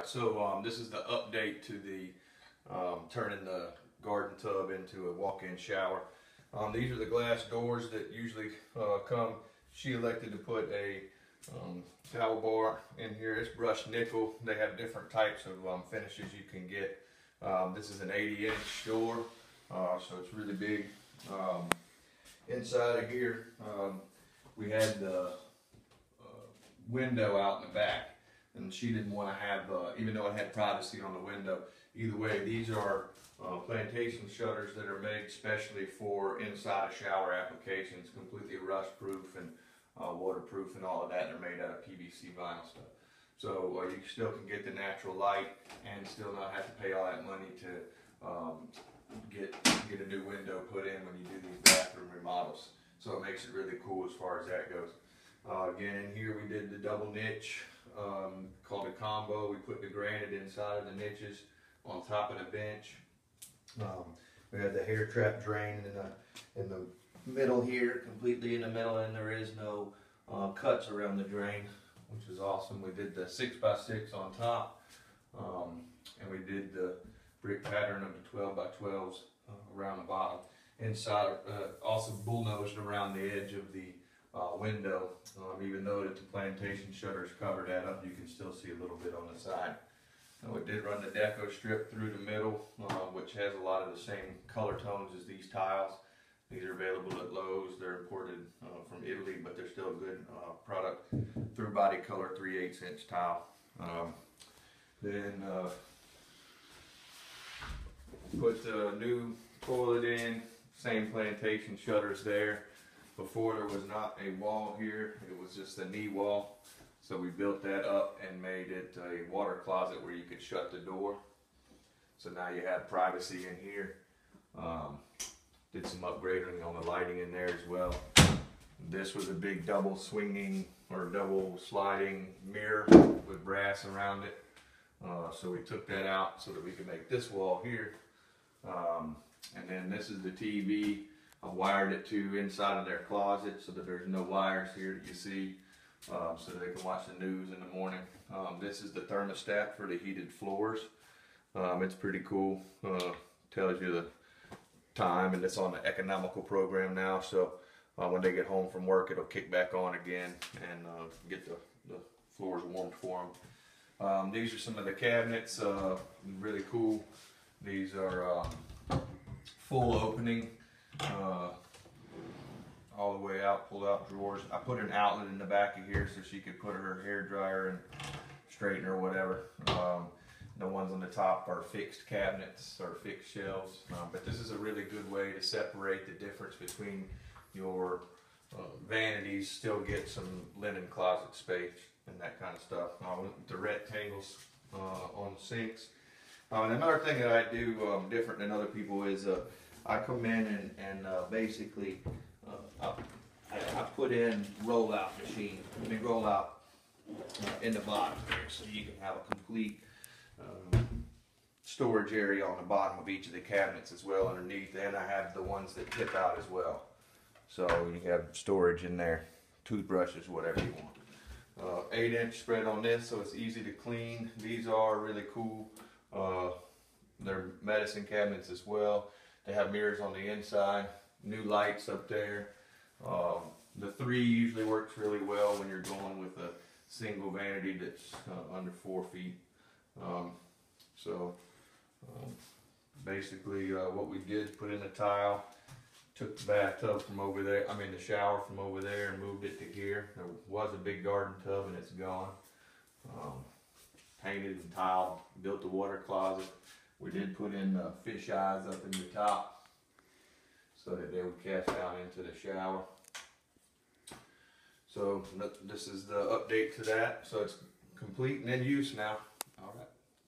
So this is the update to the turning the garden tub into a walk-in shower. These are the glass doors that usually come. She elected to put a towel bar in here. It's brushed nickel. They have different types of finishes you can get. This is an 80-inch door, so it's really big. Inside of here, we had the window out in the back, and she didn't want to have, even though it had privacy on the window. Either way, these are plantation shutters that are made specially for inside of shower applications, completely rust proof and waterproof and all of that. They're made out of PVC vinyl stuff. So you still can get the natural light and still not have to pay all that money to get a new window put in when you do these bathroom remodels. So it makes it really cool as far as that goes. Again, in here we did the double niche called a combo. We put the granite inside of the niches on top of the bench. We had the hair trap drain in the middle here, completely in the middle, and there is no cuts around the drain, which is awesome. We did the 6x6 on top, and we did the brick pattern of the 12x12s around the bottom. Inside, also bullnosed around the edge of the window. Even though that the plantation shutters cover that up, you can still see a little bit on the side. We did run the deco strip through the middle, which has a lot of the same color tones as these tiles. These are available at Lowe's. They're imported from Italy, but they're still a good product. Through body color 3/8 inch tile. Then put the new toilet in. Same plantation shutters there. Before there was not a wall here, it was just a knee wall. So we built that up and made it a water closet where you could shut the door. So now you have privacy in here. Did some upgrading on the lighting in there as well. This was a big double swinging or double sliding mirror with brass around it. So we took that out so that we could make this wall here. And then this is the TV. I wired it to inside of their closet so that there's no wires here that you see, so that they can watch the news in the morning. This is the thermostat for the heated floors. It's pretty cool. Tells you the time, and it's on the economical program now, so when they get home from work it'll kick back on again and get the floors warmed for them. These are some of the cabinets, really cool. These are full opening, all the way out, pull out drawers. I put an outlet in the back of here so she could put her hair dryer and straightener or whatever. The ones on the top are fixed cabinets or fixed shelves, but this is a really good way to separate the difference between your vanities, still get some linen closet space and that kind of stuff. The rectangles on the sinks. And another thing that I do different than other people is I come in and basically I put in roll-out machine. I mean roll-out in the bottom here, so you can have a complete storage area on the bottom of each of the cabinets as well underneath, and I have the ones that tip out as well. So you have storage in there, toothbrushes, whatever you want. 8-inch spread on this, so it's easy to clean. These are really cool. They're medicine cabinets as well. They have mirrors on the inside, new lights up there. The 3 usually works really well when you're going with a single vanity that's under 4 feet. Basically what we did, put in a tile, took the bathtub from over there, the shower from over there, and moved it to here. There was a big garden tub and it's gone. Painted and tiled, built the water closet. We did put in fish eyes up in the top so that they would cast out into the shower. So this is the update to that. So it's complete and in use now. All right.